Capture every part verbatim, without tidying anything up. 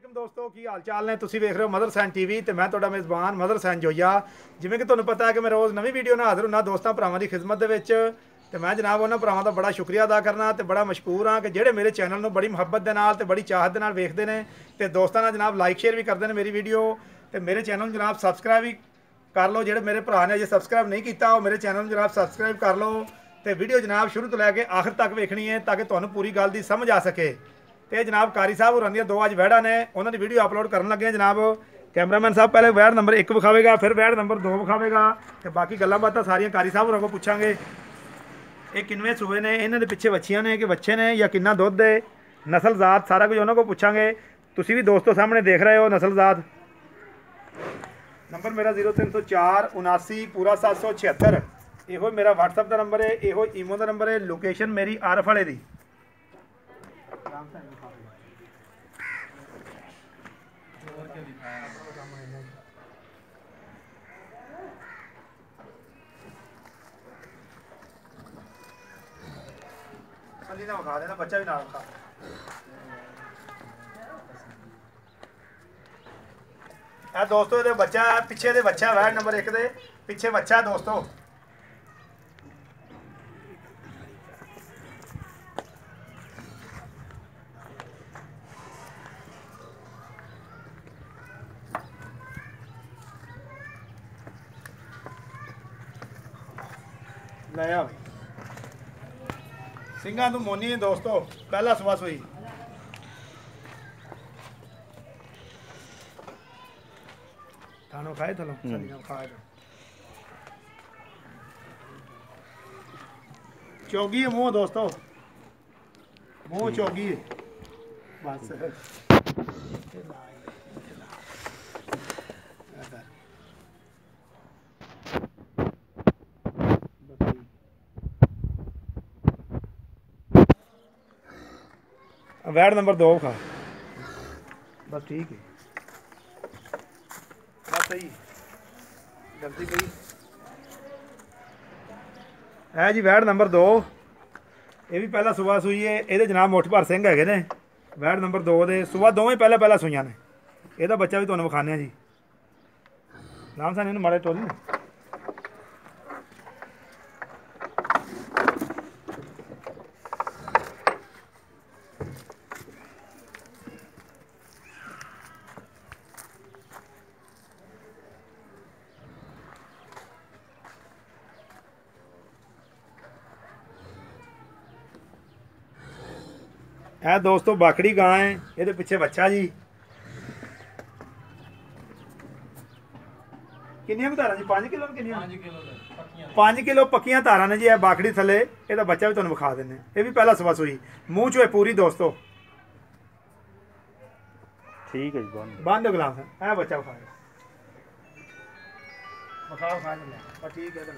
ਵਾਲੇਕੁਮ ਦੋਸਤੋ, ਕੀ ਹਾਲ ਚਾਲ ਨੇ। ਤੁਸੀਂ ਵੇਖ ਰਹੇ ਹੋ ਮਦਰ ਸੈਨ ਟੀਵੀ ਤੇ ਮੈਂ ਤੁਹਾਡਾ ਮੇਜ਼ਬਾਨ ਮਦਰ ਸੈਨ ਜੋਈਆ। ਜਿਵੇਂ ਕਿ ਤੁਹਾਨੂੰ ਪਤਾ ਹੈ ਕਿ ਮੈਂ ਰੋਜ਼ ਨਵੀਂ ਵੀਡੀਓ ਨਾਲ ਹਾਜ਼ਰ ਹੁੰਦਾ ਦੋਸਤਾਂ ਭਰਾਵਾਂ ਦੀ ਖਿਦਮਤ ਦੇ ਵਿੱਚ। ਤੇ ਮੈਂ ਜਨਾਬ ਉਹਨਾਂ ਭਰਾਵਾਂ ਦਾ ਬੜਾ ਸ਼ੁਕਰੀਆ ਅਦਾ ਕਰਨਾ ਤੇ ਬੜਾ ਮਸ਼ਕੂਰ ਹਾਂ ਕਿ ਜਿਹੜੇ ਮੇਰੇ ਚੈਨਲ ਨੂੰ ਬੜੀ ਮੁਹੱਬਤ ਦੇ ਨਾਲ ਤੇ ਬੜੀ ਚਾਹਤ ਦੇ ਨਾਲ ਵੇਖਦੇ ਨੇ ਤੇ ਦੋਸਤਾਂ ਨਾਲ ਜਨਾਬ ਲਾਈਕ ਸ਼ੇਅਰ ਵੀ ਕਰਦੇ ਨੇ ਮੇਰੀ ਵੀਡੀਓ। ਤੇ ਮੇਰੇ ਚੈਨਲ ਨੂੰ ਜਨਾਬ ਸਬਸਕ੍ਰਾਈਬ ਵੀ ਕਰ ਲਓ। ਜਿਹੜੇ ਮੇਰੇ ਭਰਾ ਨੇ ਅਜੇ ਸਬਸਕ੍ਰਾਈਬ ਨਹੀਂ ਕੀਤਾ ਉਹ ਮੇਰੇ ਚੈਨਲ ਨੂੰ ਜਨਾਬ ਸਬਸਕ੍ਰਾਈਬ ਕਰ ਲਓ। ਤੇ ਵੀਡੀਓ ਜਨਾਬ ਸ਼ੁਰੂ ਤੋਂ ਲੈ ਕੇ ਆਖਰ ਤੱਕ ਵੇਖਣੀ ਹੈ ਤਾਂ ਕਿ ਤੁਹਾਨੂੰ ਪੂਰੀ ਗੱਲ ਦੀ ਸਮਝ ਆ ਸਕੇ। ਤੇ जनाब कारी साहब होरां ਦੀਆਂ ਦੋ ਅੱਜ ਵੈੜਾਂ ਨੇ, ਉਹਨਾਂ ਦੀ ਵੀਡੀਓ ਅਪਲੋਡ ਕਰਨ ਲੱਗੇ ਆ ਜਨਾਬ। ਕੈਮਰਾਮੈਨ ਸਾਹਿਬ ਪਹਿਲੇ ਵੈੜ ਨੰਬਰ ਇੱਕ ਵਿਖਾਵੇਗਾ, ਫਿਰ ਵੈੜ ਨੰਬਰ ਦੋ ਵਿਖਾਵੇਗਾ ਤੇ ਬਾਕੀ ਗੱਲਾਂ ਬਾਤਾਂ ਸਾਰੀਆਂ कारी ਸਾਹਿਬ ਹੋਰਾਂ ਕੋਲ ਪੁੱਛਾਂਗੇ। ਇਹ ਕਿੰਨਵੇਂ ਸੂਏ ਨੇ, ਇਹਨਾਂ ਦੇ ਪਿੱਛੇ ਵੱਛੀਆਂ ਨੇ ਕਿ ਬੱਚੇ ਨੇ ਜਾਂ ਕਿੰਨਾ ਦੁੱਧ ਹੈ, ਨਸਲ ਜ਼ਾਤ ਸਾਰਾ ਕੁਝ ਉਹਨਾਂ ਕੋਲ ਪੁੱਛਾਂਗੇ। ਤੁਸੀਂ ਵੀ ਦੋਸਤੋ ਸਾਹਮਣੇ ਦੇਖ ਰਹੇ ਹੋ ਨਸਲ ਜ਼ਾਤ। ਨੰਬਰ ਮੇਰਾ ਜ਼ੀਰੋ ਤਿੰਨ ਸੌ ਚਾਰ ਉਨਾਸੀ ਪੂਰਾ ਸੱਤ ਸੌ ਛਿਹੱਤਰ, ਇਹੋ ਮੇਰਾ WhatsApp ਦਾ ਨੰਬਰ ਹੈ, ਇਹੋ ਈਮੋ ਦਾ ਨੰਬਰ ਹੈ। ਲੋਕੇਸ਼ਨ ਮੇਰੀ ਆਰਫ ਵਾਲੇ ਦੀ। खाली ना विखा देना, बच्चा भी ना विखा। ਇਹ ਦੋਸਤੋ ਇਹਦੇ ਬੱਚਾ ਪਿੱਛੇ ਦੇ ਬੱਚਾ ਵੈਡ ਨੰਬਰ ਇੱਕ ਦੇ ਪਿੱਛੇ ਬੱਚਾ ਦੋਸਤੋ। ਲੈ ਆ ਸਿੰਘਾਂ ਨੂੰ ਮੋਨੀ ਦੋਸਤੋ, ਪਹਿਲਾ ਸਵਾ ਸੂਈ। थानो खाए थलो सलियां खाए चौगी है मुंह दोस्तों, मुंह चौगी है बस। वैड नंबर दो खा बस, ठीक है सही गलती गई है जी। वैड नंबर दो ये भी पहला सुबह सूई है। ये जनाब मुठ भर सिंह है ने। वैड नंबर दो दे सुबह दोवें पहले पहला सूइयां ने। यदा बच्चा भी तुहानूं विखाने जी। नाम सान इन्हूं माड़े टोली है दोस्तों। बाखड़ी गां है, ये पिछे बच्चा जी। किनिया धारा जी? पाँच किलो पाँच किलो पक्कियां धारा ने जी। है बाखड़ी थले, ये बच्चा भी तुहानूं विखा देने। ये भी पहला सवा सूई, मूँह चो है पूरी दोस्तों। ठीक है जी, बंद गुलाम है बच्चा विखा विखा विखा ठीक है।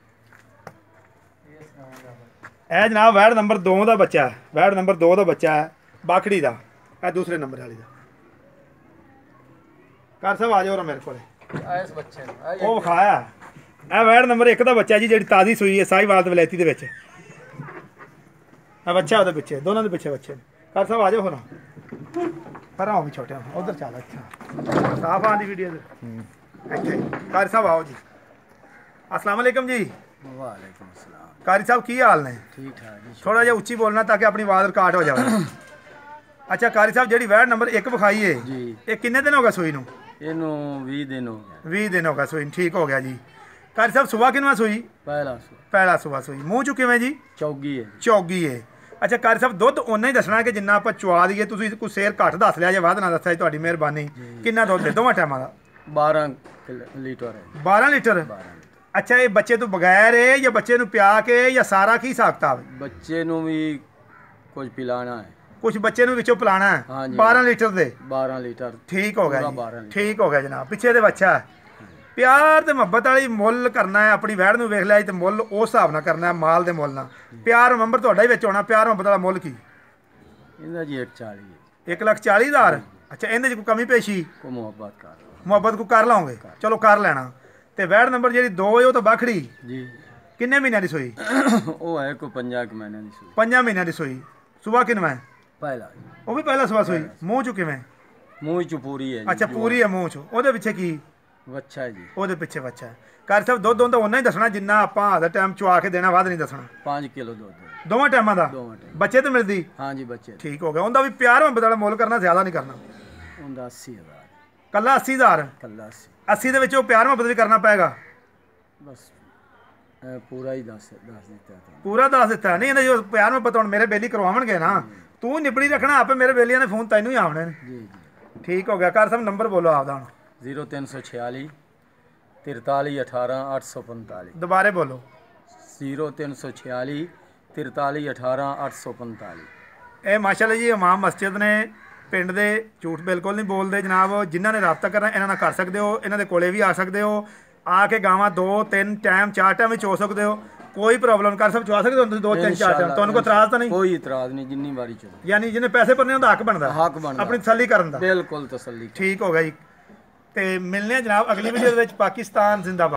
ਇਹ ਜਨਾਬ ਵੈੜ ਨੰਬਰ ਦੋ ਦਾ ਬੱਚਾ ਹੈ। ਵੈੜ ਨੰਬਰ ਦੋ ਦਾ ਬੱਚਾ ਹੈ ਬਾਖੜੀ ਦਾ। ਇਹ ਦੂਸਰੇ ਨੰਬਰ ਵਾਲੀ ਦਾ। ਕਰ ਸਾਹਿਬ ਆ ਜਾਓ ਮੇਰੇ ਕੋਲੇ। ਇਸ ਬੱਚੇ ਨੂੰ ਉਹ ਵਿਖਾਇਆ। ਇਹ ਵੈੜ ਨੰਬਰ ਇੱਕ ਦਾ ਬੱਚਾ ਜੀ, ਜਿਹੜੀ ਤਾਜ਼ੀ ਸੂਈ ਹੈ ਸਾਹੀਵਾਲ ਤੇ ਵਲੈਤੀ ਦੇ ਵਿੱਚ। ਇਹ ਬੱਚਾ ਉਹਦੇ ਪਿੱਛੇ, ਦੋਨਾਂ ਦੇ ਪਿੱਛੇ ਬੱਚੇ ਨੇ। ਕਰ ਸਾਹਿਬ ਆ ਜਾਓ ਹੁਣ ਪਰ ਆਓ ਵੀ ਛੋਟਿਆਂ ਉਧਰ ਚੱਲ। ਅੱਛਾ ਸਾਫ ਆਂਦੀ ਵੀਡੀਓ ਇੱਥੇ। ਕਰ ਸਾਹਿਬ ਆਓ ਜੀ। अस्सलाम वालेकुम जी। वालेकुम अस्सलाम। कारी साहब की हाल ने? ठीक ठाक जी। थोड़ा जिहा उच्ची बोलना ताकि अपनी आवाज़ रिकॉर्ड हो जाए। अच्छा कारी साहब, जी वैड नंबर एक विखाई है जी, ये किन्ने दिन हो गए सूई नूं? इनू बीस दिन हो गए। बीस दिन हो गए सूई। ठीक हो गया जी। कारी साहब सुबह किनवा सूई? पहला पहला सुबह सूई। मूँह चो किवें जी? चौगी है। चौगी है। अच्छा कारी साहब, दुੱਧ उन्ना ही दसना कि जिन्ना आपां चुआ दईए। तुसीं कोई शेर घट दस लिया जे वध ना दस्सिया, तुहाडी मेहरबानी। किन्ना दुੱਧ है दोवां टाइमां दा? बारह लीटर है। बारह लीटर। अच्छा ये बच्चे तो बगैर है या बच्चे नूं पिया के या सारा की हिसाब किताब? बच्चे नूं भी कुछ पिलाना है, कुछ बच्चे नूं विचों पिलाना है। हाँ जी। बारह लीटर दे? बारह लीटर। ठीक हो गया जी, बारह लीटर। ठीक हो गया जनाब। पिछे दे बच्चा है। प्यार ते मुहब्बत वाली मुੱਲ करना है। अपनी वैड़ नूं वेख लिया ते मुੱਲ उस हिसाब नाल करना है, माल दे मुੱਲ नाल। प्यार नंबर तुहाडा ही विच होना। प्यार मुहब्बत वाला मुੱਲ की? इहदा जी एक चाली एक लाख चाली हज़ार। अच्छा इहदे च कोई कमी पेशी? को मुहब्बत कर मुहब्बत को कर लाओगे? चलो कर लेना। ते वैड़ नंबर जी दो है वो तो बाखड़ी जी। किन्ने महीनों की सूई? वो है को पंजा के महीने की सूई। पंजा महीनों की सूई। सुबह किनवा है? पहला वो भी पहला सुबह सूई। मूँह चो किवें? ਮੂੰਹ ਚ ਪੂਰੀ ਹੈ ਜੀ ਅੱਛਾ ਪੂਰੀ ਹੈ ਮੂੰਹ ਚ, ਉਹਦੇ ਪਿੱਛੇ ਕੀ? ਵੱਛਾ ਜੀ ਉਹਦੇ ਪਿੱਛੇ ਬੱਚਾ ਹੈ। ਕਰ ਸਾਹਿਬ ਦੁੱਧ ਉਹਨਾਂ ਦਾ ਉਹਨਾਂ ਹੀ ਦੱਸਣਾ ਜਿੰਨਾ ਆਪਾਂ ਆਧਾ ਟਾਈਮ ਚੁਆ ਕੇ ਦੇਣਾ, ਵੱਧ ਨਹੀਂ ਦੱਸਣਾ। ਪੰਜ ਕਿਲੋ ਦੁੱਧ ਹੈ। ਦੋਵਾਂ ਟਾਈਮਾਂ ਦਾ ਦੋਵਾਂ ਟਾਈਮ ਬੱਚੇ ਤੇ ਮਿਲਦੀ? ਹਾਂ ਜੀ ਬੱਚੇ ਠੀਕ ਹੋ ਗਿਆ। ਉਹਦਾ ਵੀ ਪਿਆਰ ਮੁਹੱਬਤ ਵਾਲਾ ਮੁੱਲ ਕਰਨਾ, ਜ਼ਿਆਦਾ ਨਹੀਂ ਕਰਨਾ। ਉਹਦਾ ਅੱਸੀ ਹਜ਼ਾਰ ਕੱਲਾ ਅੱਸੀ ਹਜ਼ਾਰ? ਕੱਲਾ ਅੱਸੀ। ਅੱਸੀ ਦੇ ਵਿੱਚ ਉਹ ਪਿਆਰ ਮੁਹੱਬਤ ਵੀ ਕਰਨਾ ਪਏਗਾ? ਬਸ ਇਹ ਪੂਰਾ ਹੀ ਦੱਸ ਦੱਸ ਦਿੱਤਾ ਤੁਹਾਨੂੰ। ਪੂਰਾ ਦੱਸ ਦਿੱਤਾ? ਨਹੀਂ ਇਹਦਾ ਜੋ ਪਿਆਰ ਮੁਹੱਬਤ ਹੁਣ ਮੇਰੇ ਬੇਲੀ ਕਰਵਾਉਣਗੇ ਨਾ, ਤੂੰ ਨਿਬੜੀ ਰੱਖਣਾ, ਆਪੇ ਮੇਰੇ ਬੇਲੀਆਂ ਦੇ ਫੋਨ ਤੈਨੂੰ ਹੀ ਆਉਣੇ ਨੇ। ਜੀ ਜੀ ਠੀਕ ਹੋ ਗਿਆ। ਕਰ ਸਾਹਿਬ ਨੰਬਰ ਬੋਲੋ ਆਪਦਾ ਹੁਣ। ਜ਼ੀਰੋ ਤਿੰਨ ਸੌ ਛਿਆਲੀ ਤਿਰਤਾਲੀ ਅਠਾਰਾਂ ਅੱਠ ਸੌ ਪੰਤਾਲੀ। ਦੁਬਾਰੇ ਬੋਲੋ। ਜ਼ੀਰੋ ਤਿੰਨ ਸੌ ਛਿਆਲੀ ਤਿਰਤਾਲੀ ਅਠਾਰਾਂ ਅੱਠ ਸੌ ਪੰਤਾਲੀ। ਇਹ ਮਾਸ਼ਾਅੱਲਾ ਜੀ ਇਮਾਮ ਮਸਜਿਦ ਨੇ ਪਿੰਡ ਦੇ, ਝੂਠ ਬਿਲਕੁਲ ਨਹੀਂ ਬੋਲਦੇ ਜਨਾਬ। ਜਿਨ੍ਹਾਂ ਨੇ ਰਾਬਤਾ ਕਰਨਾ ਇਹਨਾਂ ਨਾਲ ਕਰ ਸਕਦੇ ਹੋ, ਇਹਨਾਂ ਦੇ ਕੋਲੇ ਵੀ ਆ ਸਕਦੇ ਹੋ, ਆ ਕੇ ਗਾਵਾਂ ਦੋ ਤਿੰਨ ਟਾਈਮ ਚਾਰ ਟਾਈਮ ਵਿੱਚ ਹੋ ਸਕਦੇ ਹੋ, ਕੋਈ ਪ੍ਰੋਬਲਮ। ਕਰ ਸਭ ਚਵਾ ਸਕਦੇ ਹੋ ਤੁਸੀਂ ਦੋ ਤਿੰਨ ਚਾਰ ਟਾਈਮ, ਤੁਹਾਨੂੰ ਕੋਈ ਇਤਰਾਜ਼ ਤਾਂ ਨਹੀਂ? ਕੋਈ ਇਤਰਾਜ਼ ਨਹੀਂ, ਜਿੰਨੀ ਵਾਰੀ ਚਲੋ। ਯਾਨੀ ਜਿਹਨੇ ਪੈਸੇ ਭਰਨੇ ਉਹਦਾ ਹੱਕ ਬਣਦਾ, ਹੱਕ ਬਣਦਾ ਆਪਣੀ ਤਸੱਲੀ ਕਰਨ ਦਾ। ਬਿਲਕੁਲ ਤਸੱਲੀ। ਠੀਕ ਹੋ ਗਿਆ ਜੀ। ਤੇ ਮਿਲਨੇ ਆ ਜਨਾਬ ਅਗਲੀ ਵੀਡੀਓ ਦੇ ਵਿੱਚ। ਪਾਕਿਸਤਾਨ ਜ਼ਿੰਦਾਬਾਦ।